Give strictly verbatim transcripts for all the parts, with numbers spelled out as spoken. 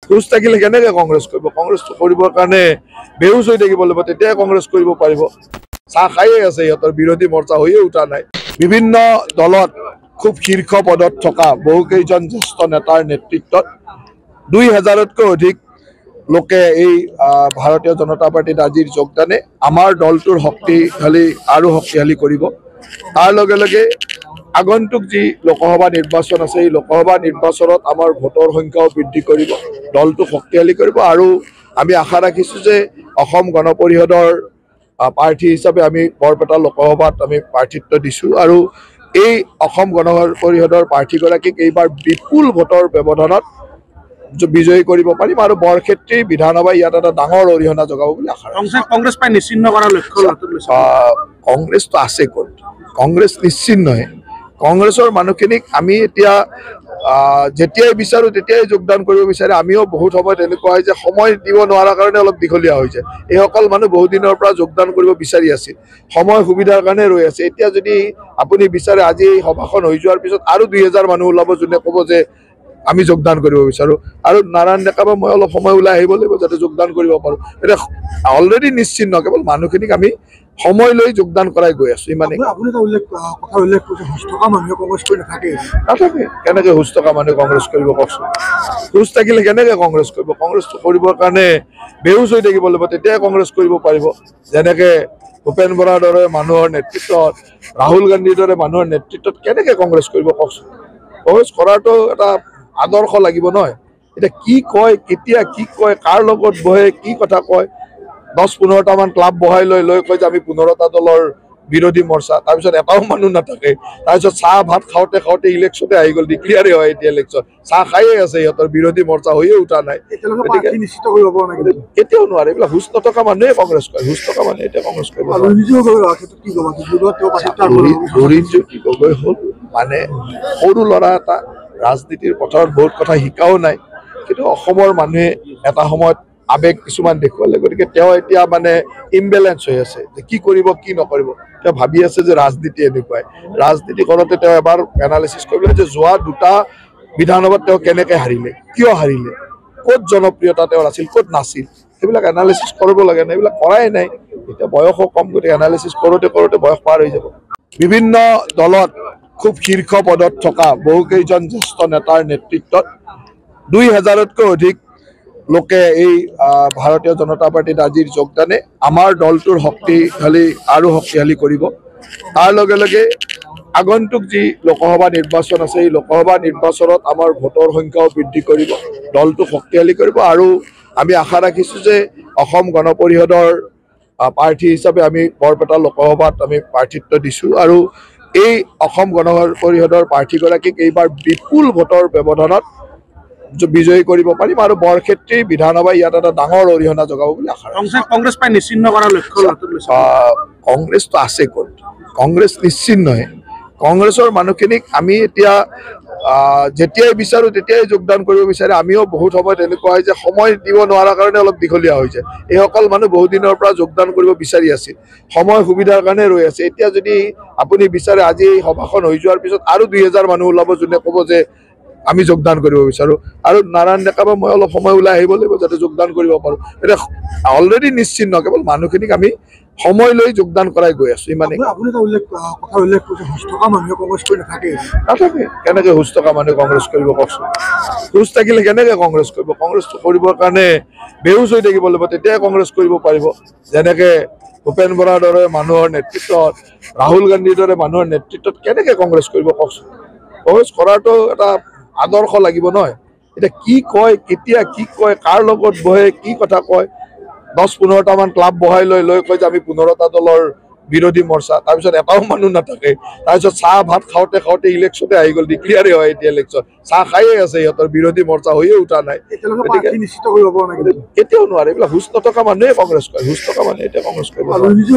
হুঁচ থাকিলে কেনেকৈ কংগ্ৰেছ কৰিব? কংগ্ৰেছ কৰিবৰ কাৰণে বেহুচ হৈ থাকিব লাগিব, তেতিয়াই কংগ্ৰেছ কৰিব পাৰিব। চাহ খায়ে আছে, সিহঁতৰ বিৰোধী মৰ্চা হৈয়ে উঠা নাই। বিভিন্ন দলত খুব শীৰ্ষ পদত থকা বহুকেইজন জ্যেষ্ঠ নেতাৰ নেতৃত্বত দুই হাজাৰতকৈ অধিক লোকে এই ভাৰতীয় জনতা পাৰ্টিত আজিৰ যোগদানে আমাৰ দলটোৰ শক্তিশালী আৰু শক্তিশালী কৰিব। তাৰ লগে লগে আগন্তুক যি লোকসভা নিৰ্বাচন আছে, এই লোকসভা নিৰ্বাচনত আমাৰ ভোটৰ সংখ্যাও বৃদ্ধি কৰিব, দলটো শক্তিশালী কৰিব। আৰু আমি আশা ৰাখিছোঁ যে অসম গণ পৰিষদৰ প্ৰাৰ্থী হিচাপে আমি বৰপেটা লোকসভাত আমি প্ৰাৰ্থিত্ব দিছোঁ আৰু এই অসম গণ পৰিষদৰ প্ৰাৰ্থীগৰাকীক এইবাৰ বিপুল ভোটৰ ব্যৱধানত বিজয়ী কৰিব পাৰিম আৰু বৰক্ষেত্ৰী বিধানসভা ইয়াত এটা ডাঙৰ অৰিহণা যোগাব বুলি আশা ৰাখিছোঁ। কংগ্ৰেছ প্ৰায় নিশ্চিহ্ন কৰাৰ লক্ষ্য কংগ্ৰেছটো আছে ক'ত? কংগ্ৰেছ নিশ্চিহ্নহে। কংগ্ৰেছৰ মানুহখিনিক আমি এতিয়া যেতিয়াই বিচাৰোঁ তেতিয়াই যোগদান কৰিব বিচাৰে। আমিও বহুত সময়ত এনেকুৱা হয় যে সময় দিব নোৱাৰাৰ কাৰণে অলপ দীঘলীয়া হৈ যায়। এইসকল মানুহ বহুত দিনৰ পৰা যোগদান কৰিব বিচাৰি আছিল, সময় সুবিধাৰ কাৰণে ৰৈ আছে। এতিয়া যদি আপুনি বিচাৰে আজি এই সভাখন হৈ যোৱাৰ পিছত আৰু দুই হাজাৰ মানুহ ওলাব যোনে ক'ব যে আমি যোগদান কৰিব বিচাৰোঁ, আৰু নাৰায়ণ ডেকা বা মই অলপ সময় ওলাই আহিব লাগিব যাতে যোগদান কৰিব পাৰোঁ। এতিয়া অলৰেডি নিশ্চিন্ন, কেৱল মানুহখিনিক আমি সময় লৈ যোগদান কৰাই গৈ আছোঁ, ইমানেই। নাথাকে, কেনেকৈ হুঁচ থকা মানুহে কংগ্ৰেছ কৰিব কওকচোন? হুঁচ থাকিলে কেনেকৈ কংগ্ৰেছ কৰিব? কংগ্ৰেছটো কৰিবৰ কাৰণে বেহুচ হৈ থাকিব লাগিব, তেতিয়াই কংগ্ৰেছ কৰিব পাৰিব। যেনেকৈ ভূপেন বৰাৰ দৰে মানুহৰ নেতৃত্বত, ৰাহুল গান্ধীৰ দৰে মানুহৰ নেতৃত্বত কেনেকৈ কংগ্ৰেছ কৰিব কওকচোন? কংগ্ৰেছ কৰাটো এটা আদৰ্শ লাগিব নহয়। এতিয়া কি কয়, কেতিয়া কি কয়, কাৰ লগত বহে, কি কথা কয়, দহ পোন্ধৰটামান ক্লাব বহাই লৈ লৈ কয় যে আমি পোন্ধৰটা দলৰ বিৰোধী মৰ্চা, তাৰপিছত এটাও মানুহ নাথাকে। তাৰপিছত চাহ ভাত খাওঁতে খাওঁতে ইলেকশ্যনে আহি গ'ল, ডিক্লিয়াৰে হয় এতিয়া ইলেকশ্যন। চাহ খায়ে আছে, সিহঁতৰ বিৰোধী মৰ্চা হৈয়ে উঠা নাই। কেতিয়াও নোৱাৰে, এইবিলাক হুঁচ নথকা মানুহে কংগ্ৰেছ কৰে, হুঁচ থকা মানুহে এতিয়া কংগ্ৰেছ কৰিব। লুৰিণজ্যোতি গগৈ হ'ল মানে সৰু ল'ৰা এটা, ৰাজনীতিৰ পথাৰত বহুত কথা শিকাও নাই, কিন্তু অসমৰ মানুহে এটা সময়ত আৱেগ কিছুমান দেখুৱালে, গতিকে তেওঁ এতিয়া মানে ইমবেলেঞ্চ হৈ আছে যে কি কৰিব কি নকৰিব। তেওঁ ভাবি আছে যে ৰাজনীতি এনেকুৱাই, ৰাজনীতি কৰোঁতে তেওঁ এবাৰ এনালিচিছ কৰিব যে যোৱা দুটা বিধানসভাত তেওঁ কেনেকৈ হাৰিলে, কিয় হাৰিলে, ক'ত জনপ্ৰিয়তা তেওঁৰ আছিল, ক'ত নাছিল, সেইবিলাক এনালিচিছ কৰিব লাগে নাই, এইবিলাক কৰাই নাই। এতিয়া বয়সো কম, গতিকে এনালিচিছ কৰোঁতে কৰোঁতে বয়স পাৰ হৈ যাব। বিভিন্ন দলত খুব শীৰ্ষ পদত থকা বহুকেইজন জ্যেষ্ঠ নেতাৰ নেতৃত্বত দুই হাজাৰতকৈ অধিক লোকে এই ভাৰতীয় জনতা পাৰ্টিত আজিৰ যোগদানে আমাৰ দলটোৰ শক্তিশালী আৰু শক্তিশালী কৰিব। তাৰ লগে লগে আগন্তুক যি লোকসভা নিৰ্বাচন আছে, এই লোকসভা নিৰ্বাচনত আমাৰ ভোটৰ সংখ্যাও বৃদ্ধি কৰিব, দলটো শক্তিশালী কৰিব। আৰু আমি আশা ৰাখিছোঁ যে অসম গণ পৰিষদৰ প্ৰাৰ্থী হিচাপে আমি বৰপেটা লোকসভাত আমি প্ৰাৰ্থিত্ব দিছোঁ আৰু এই অসম গণ পৰিষদৰ প্ৰাৰ্থীগৰাকীক এইবাৰ বিপুল ভোটৰ ব্যৱধানত বিজয়ী কৰিব পাৰিম আৰু বৰক্ষেত্ৰী বিধানসভা ইয়াত এটা ডাঙৰ অৰিহণা যোগাব বুলি আশা ৰাখিছোঁ। কংগ্ৰেছ প্ৰায় নিশ্চিহ্ন কৰাৰ লক্ষ্য কংগ্ৰেছটো আছে ক'ত? কংগ্ৰেছ নিশ্চিহ্নহে। কংগ্ৰেছৰ মানুহখিনিক আমি এতিয়া যেতিয়াই বিচাৰোঁ তেতিয়াই যোগদান কৰিব বিচাৰে। আমিও বহুত সময়ত এনেকুৱা হয় যে সময় দিব নোৱাৰাৰ কাৰণে অলপ দীঘলীয়া হৈ যায়। এইসকল মানুহ বহুত দিনৰ পৰা যোগদান কৰিব বিচাৰি আছিল, সময় সুবিধাৰ কাৰণে ৰৈ আছে। এতিয়া যদি আপুনি বিচাৰে আজি এই সভাখন হৈ যোৱাৰ পিছত আৰু দুই হাজাৰ মানুহ ওলাব যোনে ক'ব যে আমি যোগদান কৰিব বিচাৰোঁ, আৰু নাৰায়ণ ডেকা বা মই অলপ সময় ওলাই আহিব লাগিব যাতে যোগদান কৰিব পাৰোঁ। এতিয়া অলৰেডি নিশ্চিন্ন, কেৱল মানুহখিনিক আমি সময় লৈ যোগদান কৰাই গৈ আছোঁ, ইমানেই। নাথাকে, কেনেকৈ হুঁচ থকা মানুহে কংগ্ৰেছ কৰিব কওকচোন? হুঁচ থাকিলে কেনেকৈ কংগ্ৰেছ কৰিব? কংগ্ৰেছটো কৰিবৰ কাৰণে বেহুচ হৈ থাকিব লাগিব, তেতিয়াই কংগ্ৰেছ কৰিব পাৰিব। যেনেকৈ ভূপেন বৰাৰ দৰে মানুহৰ নেতৃত্বত, ৰাহুল গান্ধীৰ দৰে মানুহৰ নেতৃত্বত কেনেকৈ কংগ্ৰেছ কৰিব কওকচোন? কংগ্ৰেছ কৰাটো এটা আদৰ্শ লাগিব নহয়। এতিয়া কি কয়, কেতিয়া কি কয়, কাৰ লগত বহে, কি কথা কয়, দহ পোন্ধৰটামান ক্লাব বহাই লৈ লৈ কয় যে আমি পোন্ধৰটা দলৰ বিৰোধী মৰ্চা, তাৰপিছত এটাও মানুহ নাথাকে। তাৰপিছত চাহ ভাত খাওঁতে খাওঁতে ইলেকশ্যনে আহি গ'ল, ডিক্লিয়াৰে হয় এতিয়া ইলেকশ্যন। চাহ খায়ে আছে, সিহঁতৰ বিৰোধী মৰ্চা হৈয়ে উঠা নাই। কেতিয়াও নোৱাৰে, এইবিলাক হুঁচ নথকা মানুহে কংগ্ৰেছ কৰে, হুঁচ থকা মানুহে এতিয়া কংগ্ৰেছ কৰিব।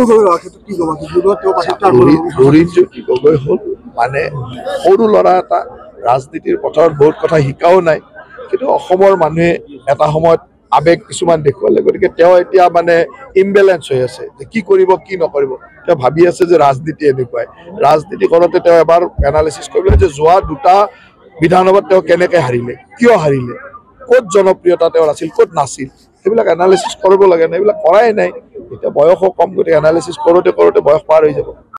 লুৰিণজ্যোতি গগৈ হ'ল মানে সৰু ল'ৰা এটা, ৰাজনীতিৰ পথাৰত বহুত কথা শিকাও নাই, কিন্তু অসমৰ মানুহে এটা সময়ত আৱেগ কিছুমান দেখুৱালে, গতিকে তেওঁ এতিয়া মানে ইমবেলেঞ্চ হৈ আছে যে কি কৰিব কি নকৰিব। তেওঁ ভাবি আছে যে ৰাজনীতি এনেকুৱাই, ৰাজনীতি কৰোঁতে তেওঁ এবাৰ এনালিচিছ কৰিব যে যোৱা দুটা বিধানসভাত তেওঁ কেনেকৈ হাৰিলে, কিয় হাৰিলে, ক'ত জনপ্ৰিয়তা তেওঁৰ আছিল, ক'ত নাছিল, সেইবিলাক এনালাইচিছ কৰিব লাগে নাই, এইবিলাক কৰাই নাই। এতিয়া বয়সো কম, গতিকে এনালাইচিছ কৰোঁতে কৰোঁতে বয়স পাৰ হৈ যাব।